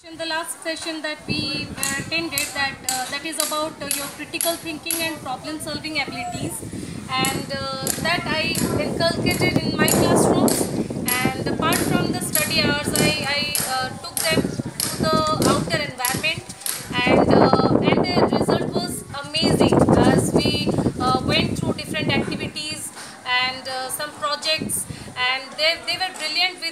In the last session that we attended, that is about your critical thinking and problem solving abilities, and that I inculcated in my classrooms. And apart from the study hours, I took them to the outer environment, and the result was amazing as we went through different activities and some projects, and they were brilliant